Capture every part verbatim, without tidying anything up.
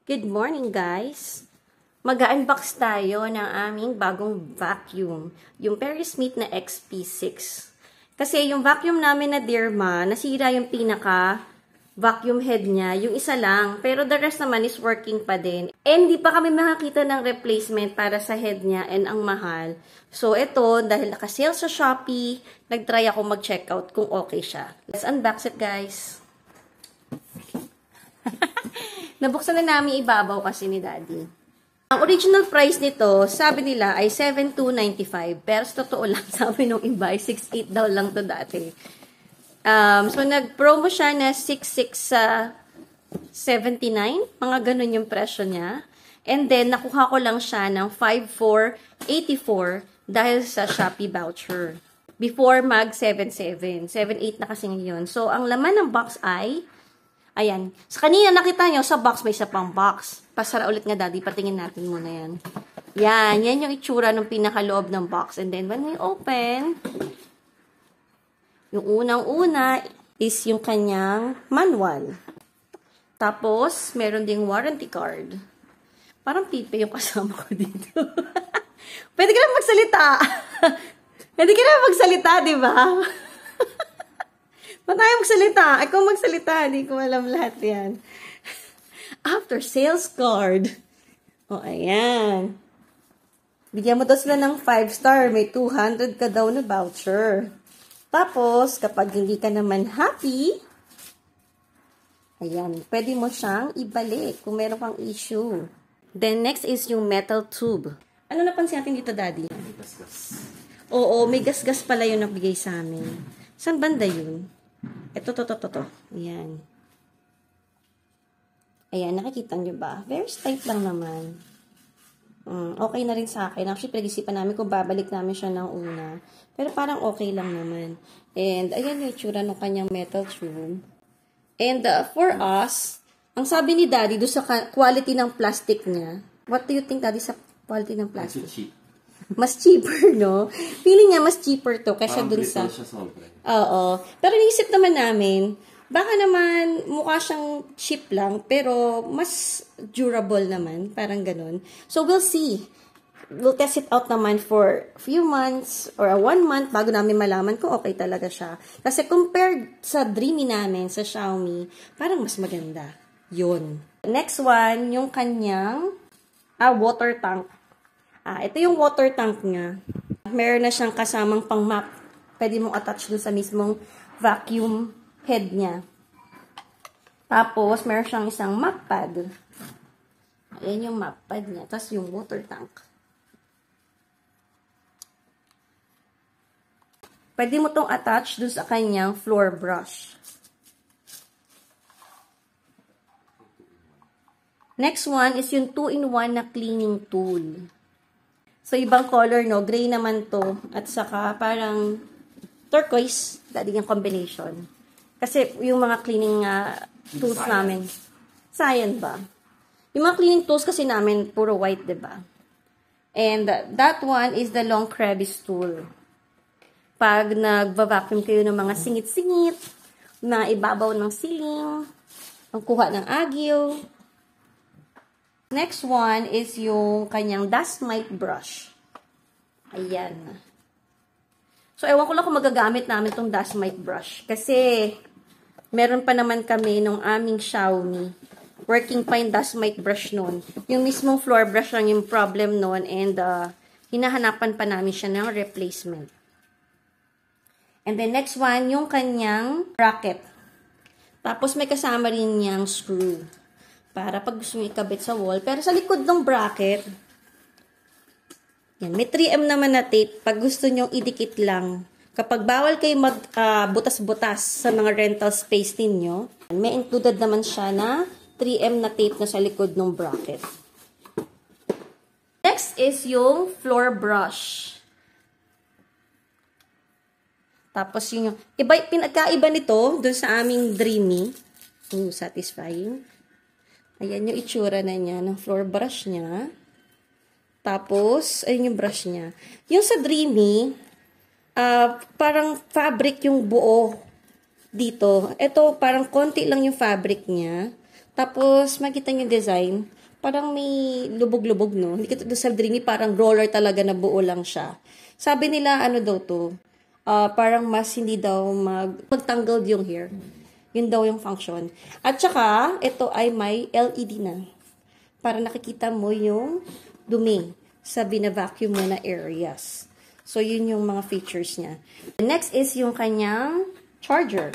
Good morning, guys! Mag-unbox tayo ng aming bagong vacuum, yung Perry Smith na X P six. Kasi yung vacuum namin na Dirma, nasira yung pinaka vacuum head niya, yung isa lang, pero the rest naman is working pa din. And hindi pa kami makakita ng replacement para sa head niya, and ang mahal. So ito, dahil naka-sale sa Shopee, nag-try ako mag-checkout kung okay siya. Let's unbox it, guys! Nabuksan na namin ibabaw kasi ni Daddy. Ang original price nito, sabi nila ay seven thousand two hundred ninety-five. Pero sa totoo lang, sabi nung iba ay six thousand eight daw lang to dati. Um, so, nag-promo siya na six thousand six hundred seventy-nine. Mga ganun yung presyo niya. And then, nakuha ko lang siya ng five thousand four hundred eighty-four dahil sa Shopee voucher. Before mag seven thousand seven. seven thousand eight na kasi ngayon. So, ang laman ng box ay ayan. Sa kanina nakita nyo, sa box may isa pang box. Pasara ulit nga, Daddy. Patingin natin muna yan. Yan. Yan yung itsura ng pinakaloob ng box. And then, when we open, yung unang-una is yung kanyang manual. Tapos, meron ding warranty card. Parang pipe yung kasama ko dito. Pwede ka na magsalita. Pwede ka na magsalita, di ba? Ba't tayo magsalita? Ikaw magsalita. Hindi ko alam lahat yan. After sales card. O, ayan. Bigyan mo daw sila ng five star. May two hundred ka daw na voucher. Tapos, kapag hindi ka naman happy, ayan, pwede mo siyang ibalik kung meron kang issue. Then, next is yung metal tube. Ano napansin natin dito, Daddy? May gasgas. Oo, may gasgas pala yung nabigay sa amin. Saan banda yun? Ito, to, to, to, to. Ayan. Ayan, nakikita nyo ba? Very tight lang naman. Mm, okay na rin sa akin. Actually, pinag-isipan namin kung babalik namin siya ng una. Pero parang okay lang naman. And, ayan yung itsura ng kanyang metal tube. And, uh, for us, ang sabi ni Daddy, doon sa quality ng plastic niya, what do you think, Daddy, sa quality ng plastic? Cheap. Mas cheaper, no? Feeling niya mas cheaper to kasi dun sa... Oo. Pero naisip naman namin, baka naman mukha siyang cheap lang, pero mas durable naman. Parang ganun. So, we'll see. We'll test it out naman for a few months or a one month bago namin malaman kung okay talaga siya. Kasi compared sa Dreamy namin, sa Xiaomi, parang mas maganda. Yun. Next one, yung kanyang ah, water tank. Ah, ito yung water tank niya. Meron na siyang kasamang pang map. Pwede mong attach dun sa mismong vacuum head niya. Tapos, meron siyang isang map pad. Ayan yung map pad niya. Tapos yung water tank. Pwede mo tong attach dun sa kanyang floor brush. Next one is yung two in one na cleaning tool. So, ibang color, no? Gray naman to. At saka, parang turquoise. Dati yung combination. Kasi, yung mga cleaning uh, tools Cyan. namin. Cyan ba? Yung mga cleaning tools kasi namin, puro white, diba? And, uh, that one is the long crevice tool. Pag nagva-vacuum kayo ng mga singit-singit, na ibabaw ng ceiling, ang kuha ng agyo. Next one is yung kanyang dust mite brush. Ayan. So, ewan ko lang kung magagamit namin itong dust mite brush. Kasi, meron pa naman kami nung aming Xiaomi. Working pa yung dust mite brush nun. Yung mismong floor brush lang yung problem nun. And, uh, hinahanapan pa namin siya ng replacement. And then, next one, yung kanyang bracket. Tapos, may kasama rin niyang screw. Para pag gusto nyo ikabit sa wall. Pero sa likod ng bracket, yan, may three M naman na tape. Pag gusto nyo idikit lang. Kapag bawal kayo magbutas-butas uh, sa mga rental space ninyo, may included naman siya na three M na tape na sa likod ng bracket. Next is yung floor brush. Tapos yung, iba, pinagkaiba nito dun sa aming Dreamy. Ooh, satisfying. Ayan yung itsura na niya, ng floor brush niya. Tapos, ayun yung brush niya. Yung sa Dreamy, uh, parang fabric yung buo dito. Ito, parang konti lang yung fabric niya. Tapos, makita niyo yung design. Parang may lubog-lubog, no? Hindi ka sa Dreamy, parang roller talaga na buo lang siya. Sabi nila, ano daw to? Uh, parang mas hindi daw mag magtangled yung hair. Yun daw yung function. At saka, ito ay may L E D na. Para nakikita mo yung dumi sa bina-vacuum mo na areas. So, yun yung mga features niya. Next is yung kanyang charger.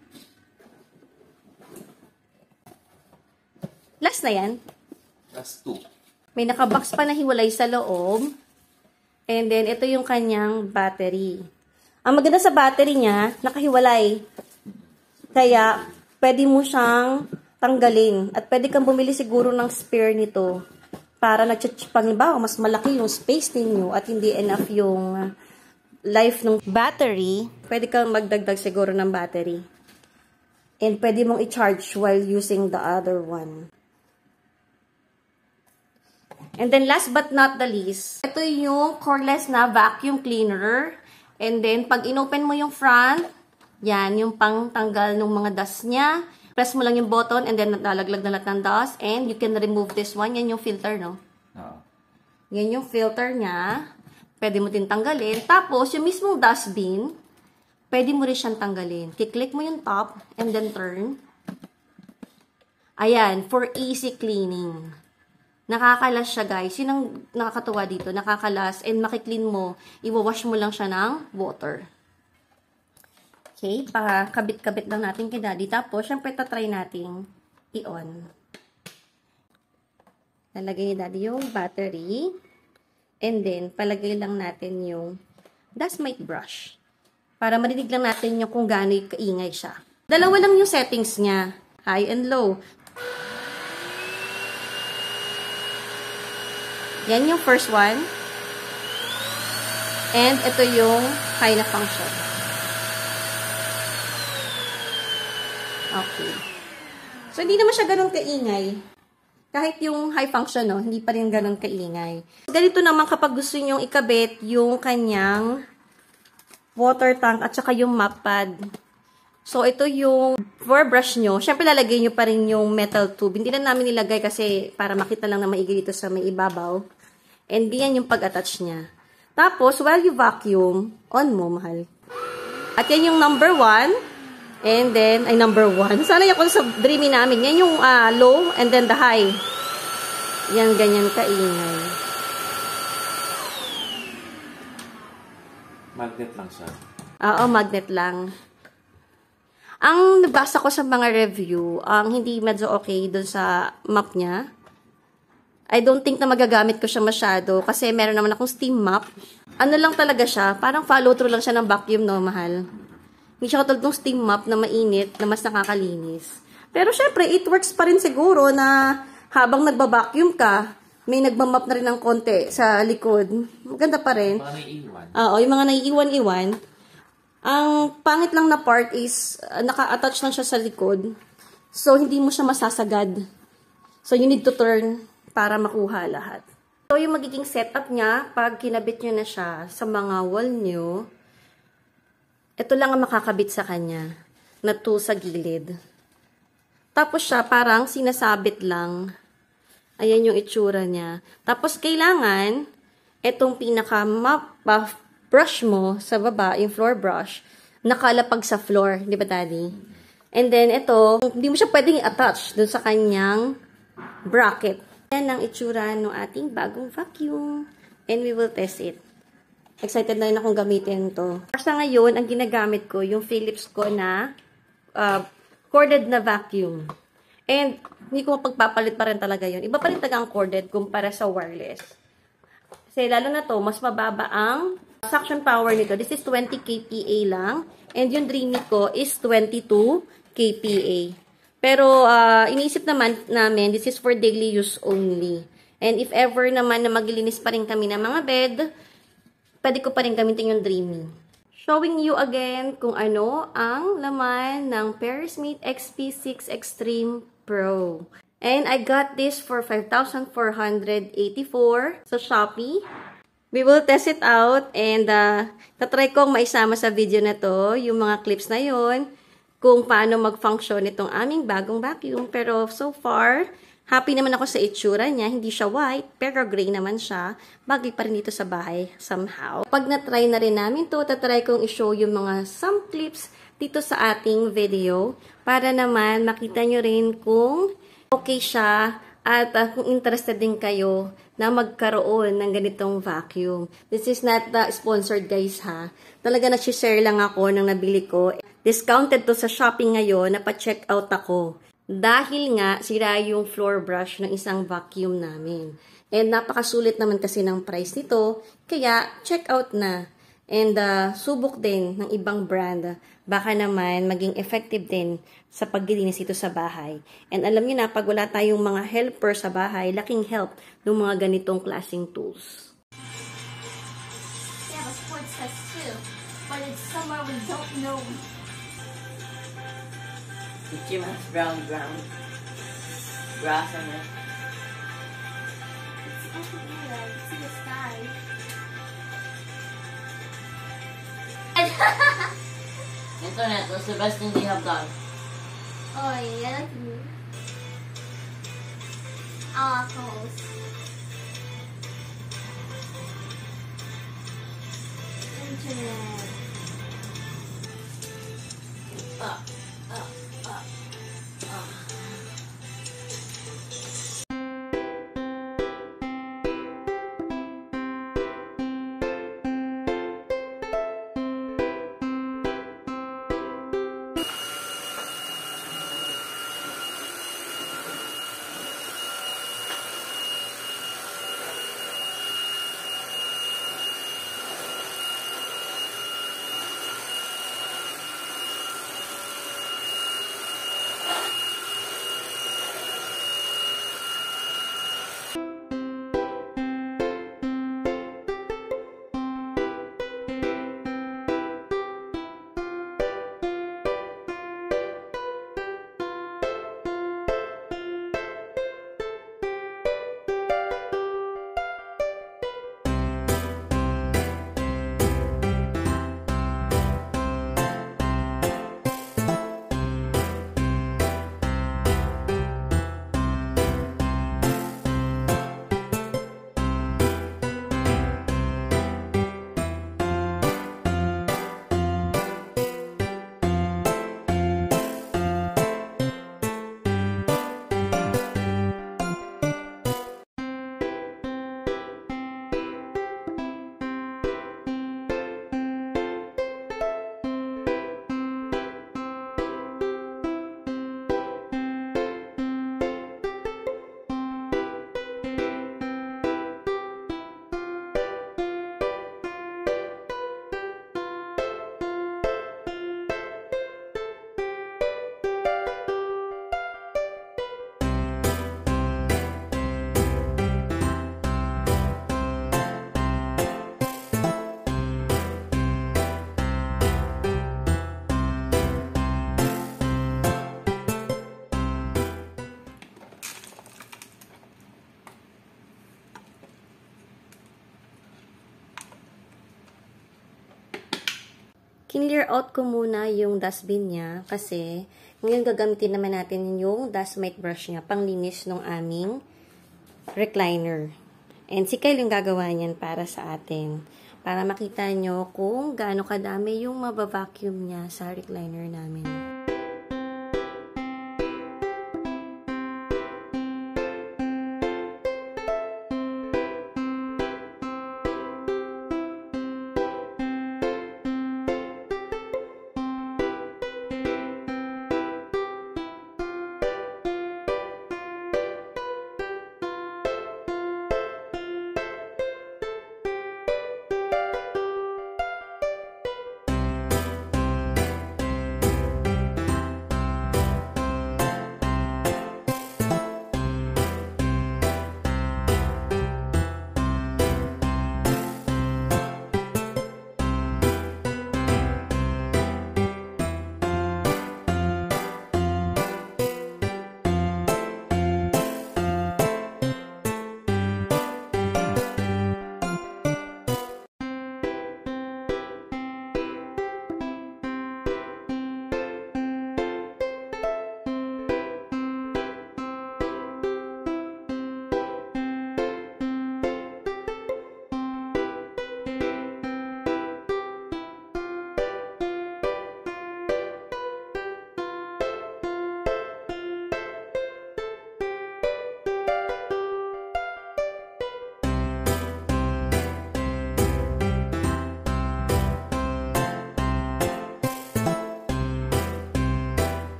Last na yan. Last two. May nakabox pa na hiwalay sa loob. And then, ito yung kanyang battery. Ang maganda sa battery niya, nakahiwalay. Kaya, pwede mo siyang tanggalin. At pwede kang bumili siguro ng spare nito. Para nagtsatspang ba, mas malaki yung space ninyo at hindi enough yung life ng battery. Pwede kang magdagdag siguro ng battery. And pwede mong i-charge while using the other one. And then last but not the least, ito yung cordless na vacuum cleaner. And then pag inopen mo yung front, yan yung pangtanggal ng mga dust niya. Press mo lang yung button and then nalalaglag na lahat ng dust. And you can remove this one. Yan yung filter, no? Oo. Yan yung filter niya. Pwede mo din tanggalin. Tapos, yung mismong dustbin, pwede mo rin siyang tanggalin. Kiklik mo yung top and then turn. Ayan, for easy cleaning. Nakakalas siya, guys. Yun ang nakakatuwa dito. Nakakalas and makiklean mo. Iwawash mo lang siya ng water. Okay, pakabit-kabit lang natin kay Daddy. Tapos, syempre, tatry natin i-on. Lalagay ni Daddy yung battery. And then, palagay lang natin yung dust mite brush. Para marinig lang natin yung kung gaano kaingay siya. Dalawa lang yung settings niya. High and low. Yan yung first one. And ito yung high na function. Okay. So, hindi naman siya ganun kaingay. Kahit yung high function, no, hindi pa rin ganun kaingay. Ganito naman kapag gusto nyo ikabit yung kanyang water tank at saka yung mop pad. So, ito yung for brush nyo. Siyempre, lalagay nyo pa rin yung metal tube. Hindi na namin nilagay kasi para makita lang na maigi dito sa may ibabaw. And yan yung pag-attach niya. Tapos, while you vacuum, on mo, mahal. At yan yung number one. And then, ay number one. Sana yung sa Dreamy namin. Yan yung uh, low and then the high. Yan, ganyan kaingay. Magnet lang siya. Oo, magnet lang. Ang nabasa ko sa mga review, ang hindi medyo okay dun sa map niya. I don't think na magagamit ko siya masyado kasi meron naman akong steam mop. Ano lang talaga siya, parang follow through lang siya ng vacuum, no, mahal. Hindi siya katulad ng steam mop na mainit, na mas nakakalinis. Pero syempre, it works pa rin siguro na habang nagba-vacuum ka, may nagmamap na rin ng konti sa likod. Maganda pa rin. Mga naiiwan. Oo, yung mga naiiwan-iwan. Ang pangit lang na part is, uh, naka-attach lang siya sa likod. So, hindi mo siya masasagad. So, you need to turn para makuha lahat. So, yung magiging setup niya, pag kinabit nyo na siya sa mga wall nyo, ito lang ang makakabit sa kanya, na two sa gilid. Tapos siya, parang sinasabit lang. Ayan yung itsura niya. Tapos, kailangan, itong pinaka-map brush mo sa baba, yung floor brush, nakalapag sa floor. Di ba, Daddy? And then, ito, hindi mo siya pwedeng i-attach dun sa kanyang bracket. Yan ang itsura ng ating bagong vacuum. And we will test it. Excited na rin akong gamitin to. Sa ngayon, ang ginagamit ko, yung Philips ko na uh, corded na vacuum. And, hindi ko mapagpapalit pa rin talaga yun. Iba pa rin talaga ang corded kumpara sa wireless. Kasi lalo na to, mas mababa ang suction power nito. This is twenty K P A lang. And yung Dreamy ko is twenty-two K P A. Pero, uh, iniisip naman namin, this is for daily use only. And if ever naman na maglilinis pa rin kami ng mga bed, pwede ko pa rin gamitin yung Dreamy. Showing you again kung ano ang laman ng Perismith X P six Extreme Pro. And I got this for five thousand four hundred eighty-four sa Shopee. We will test it out and uh, tatry kong maisama sa video na to yung mga clips na yon. kung paano mag-function itong aming bagong vacuum. Pero so far, happy naman ako sa itsura niya. Hindi siya white, pero gray naman siya. Bagay pa rin dito sa bahay somehow. Pag na-try na rin namin to, tatry kong i-show yung mga some clips dito sa ating video para naman makita nyo rin kung okay siya at uh, kung interested din kayo na magkaroon ng ganitong vacuum. This is not uh, sponsored guys ha. Talaga na-share lang ako nang nabili ko. Discounted to sa shopping ngayon, napa-check out ako. Dahil nga sira yung floor brush ng isang vacuum namin. And napakasulit naman kasi ng price nito, kaya check out na. And uh, subok din ng ibang brand. Baka naman maging effective din sa paglilinis ito sa bahay. And alam niyo na, pag wala tayong mga helper sa bahay, laking help ng mga ganitong klaseng tools. They have a sports test too, but it's somewhere we don't know. The gym has brown ground. Grass on it. It's everywhere. I can see the sky. Internet, what's the best thing they have done? Oh yeah, that's me. Apples. Internet. Ah, ah, ah, ah. Clear out ko muna yung dustbin niya kasi ngayon gagamitin naman natin yung dust mite brush niya panglinis ng aming recliner. And si Kyle yung gagawa niyan para sa atin. Para makita nyo kung gaano kadami yung mabavacuum niya sa recliner namin.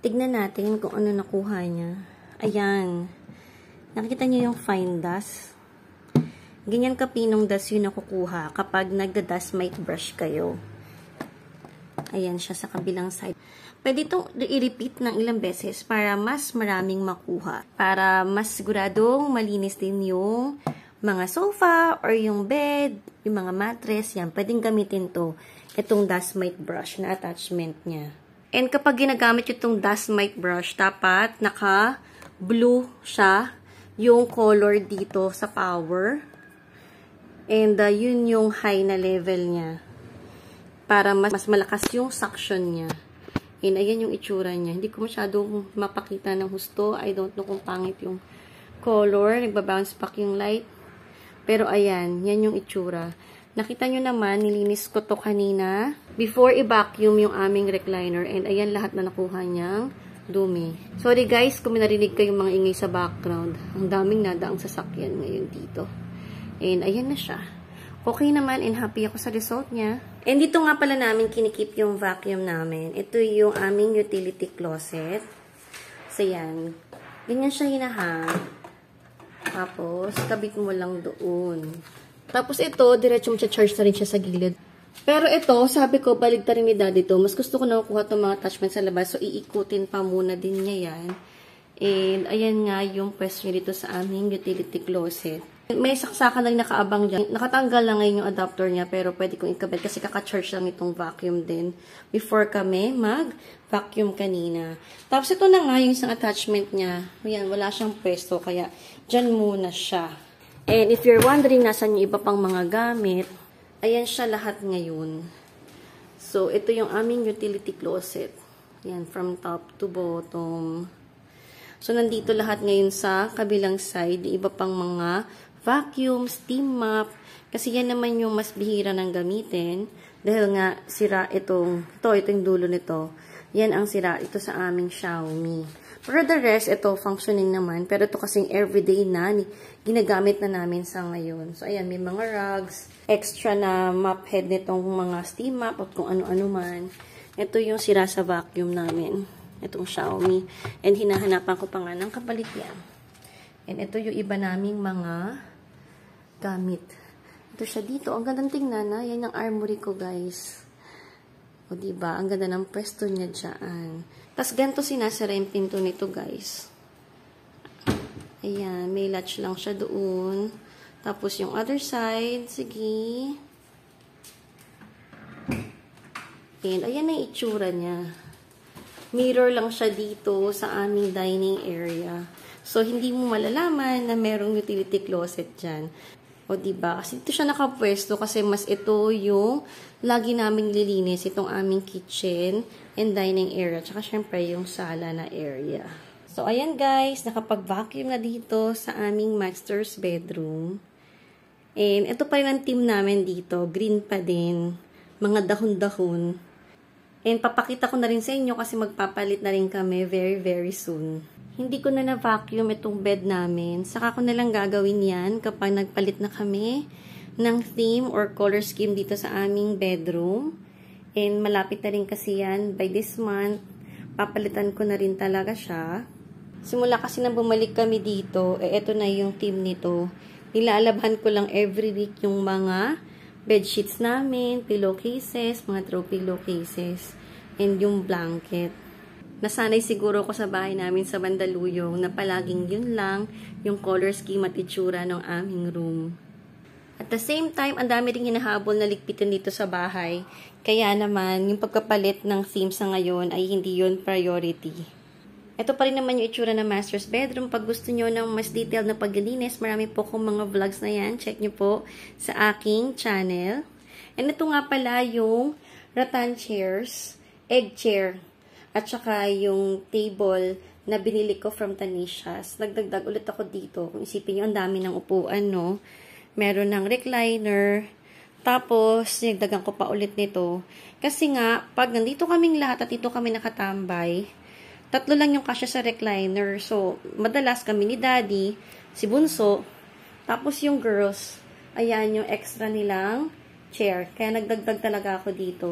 Tignan natin kung ano nakuha niya. Ayan. Nakikita niyo yung fine dust? Ganyan kapinong dust yung nakukuha kapag nagda-dust mite brush kayo. Ayan siya sa kabilang side. Pwede itong i-repeat ng ilang beses para mas maraming makuha. Para mas siguradong malinis din yung mga sofa or yung bed, yung mga mattress. Yan, pwedeng gamitin to. Itong dust mite brush na attachment niya. And kapag ginagamit itong dust mite brush, dapat naka-blue siya yung color dito sa power. And uh, yun yung high na level niya. Para mas, mas malakas yung suction niya. And ayan yung itsura niya. Hindi ko masyadong mapakita ng husto. I don't know kung pangit yung color. Nagbabounce back yung light. Pero ayan, yan yung itsura. Nakita nyo naman, nilinis ko to kanina. Before i-vacuum yung aming recliner. And ayan lahat na nakuha niyang dumi. Sorry guys, kung may narinig kayong mga ingay sa background. Ang daming nadaang sasakyan ngayon dito. And ayan na siya. Okay naman and happy ako sa result niya. And dito nga pala namin kinikip yung vacuum namin. Ito yung aming utility closet. So yan. Ganyan siya hinahang. Tapos, kabit mo lang doon. Tapos ito, diretso mo siya charge na rin siya sa gilid. Pero ito, sabi ko, baligtad rin ni daddy to. Mas gusto ko na makuha itong mga attachment sa labas. So, iikutin pa muna din niya yan. And, ayan nga yung pwesto niya dito sa aming utility closet. May saksakan na rin nakaabang dyan. Nakatanggal lang ngayon yung adapter niya, pero pwede kong ikabit kasi kaka-charge lang itong vacuum din before kami mag-vacuum kanina. Tapos ito na nga yung isang attachment niya. Ayan, wala siyang pwesto, kaya dyan muna siya. And if you're wondering nasan yung iba pang mga gamit, ayan siya lahat ngayon. So, ito yung aming utility closet. Ayan, from top to bottom. So, nandito lahat ngayon sa kabilang side. Iba pang mga vacuum, steam mop. Kasi yan naman yung mas bihira ng gamitin. Dahil nga, sira itong, ito, itong dulo nito. Yan ang sira ito sa aming Xiaomi. For the rest, ito, functioning naman. Pero ito kasing everyday na, ginagamit na namin sa ngayon. So, ayan, may mga rugs. Extra na mop head nitong mga steam mop at kung ano-ano man. Ito yung sira sa vacuum namin. Itong Xiaomi. And hinahanapan ko pa nga ng kapalit yan. And ito yung iba naming mga gamit. Ito siya dito. Ang gandang tingnan na. Yan yung armory ko, guys. O, diba? Ang ganda ng pwesto niya dyan. Tapos, ganito sinasara yung pinto nito, guys. Ayan. May latch lang siya doon. Tapos, yung other side. Sige. And, ayan na yung itsura niya. Mirror lang siya dito sa aming dining area. So, hindi mo malalaman na merong utility closet dyan. O, diba? Kasi dito siya nakapwesto kasi mas ito yung lagi naming lilinis, itong aming kitchen and dining area. Tsaka, syempre, yung sala na area. So, ayan guys, nakapag-vacuum na dito sa aming master's bedroom. And, ito pa rin ang team namin dito. Green pa din. Mga dahon-dahon. And, papakita ko na rin sa inyo kasi magpapalit na rin kami very, very soon. Hindi ko na na-vacuum itong bed namin. Saka ko na lang gagawin yan kapag nagpalit na kami ng theme or color scheme dito sa aming bedroom. And malapit na rin kasi yan. By this month, papalitan ko na rin talaga siya. Simula kasi na bumalik kami dito, eh eto na yung theme nito. Nilalaban ko lang every week yung mga bedsheets namin, pillowcases, mga throw pillowcases, and yung blanket. Nasanay siguro ko sa bahay namin sa Mandaluyong na palaging yun lang yung color scheme at itsura ng aming room. At the same time, ang dami rin hinahabol na ligpitin dito sa bahay. Kaya naman, yung pagkapalit ng theme sa ngayon ay hindi yun priority. Ito pa rin naman yung itsura ng master's bedroom. Pag gusto nyo ng mas detailed na paglilinis, marami po kong mga vlogs na yan. Check nyo po sa aking channel. And ito nga pala yung rattan chairs, egg chair. At saka yung table na binili ko from Tanishas. Nagdagdag ulit ako dito. Kung isipin nyo, ang dami ng upuan, no? Meron ng recliner. Tapos, nagdagan ko pa ulit nito. Kasi nga, pag nandito kaming lahat at dito kami nakatambay, tatlo lang yung kasya sa recliner. So, madalas kami ni Daddy, si Bunso, tapos yung girls, ayan yung extra nilang chair. Kaya nagdagdag talaga ako dito.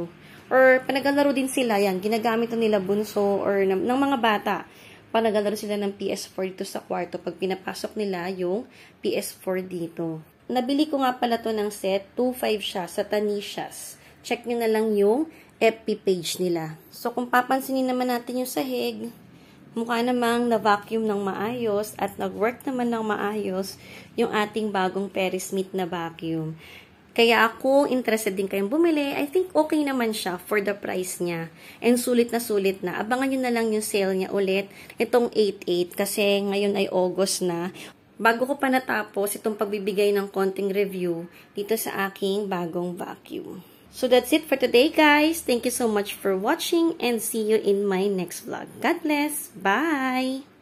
Or panagalaro din sila, yan, ginagamit na nila bunso or ng, ng mga bata. Panagalaro sila ng P S four dito sa kwarto pag pinapasok nila yung P S four dito. Nabili ko nga pala to ng set, two five siya sa Tanishas. Check nyo na lang yung F B page nila. So kung papansinin naman natin yung sahig, mukha namang na-vacuum ng maayos at nag-work naman ng maayos yung ating bagong Perry Smith na vacuum. Kaya ako, interested din kayong bumili. I think okay naman siya for the price niya. And sulit na sulit na. Abangan nyo na lang yung sale niya ulit. Itong eight eight kasi ngayon ay August na. Bago ko pa natapos itong pagbibigay ng konting review dito sa aking bagong vacuum. So that's it for today, guys. Thank you so much for watching and see you in my next vlog. God bless. Bye!